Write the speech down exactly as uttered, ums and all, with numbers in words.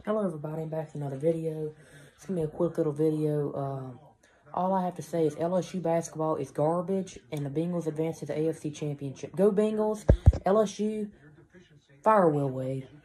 Hello everybody, I'm back with another video. It's going to be a quick little video. Uh, all I have to say is L S U basketball is garbage, and the Bengals advance to the A F C Championship. Go Bengals, L S U, fire Will Wade.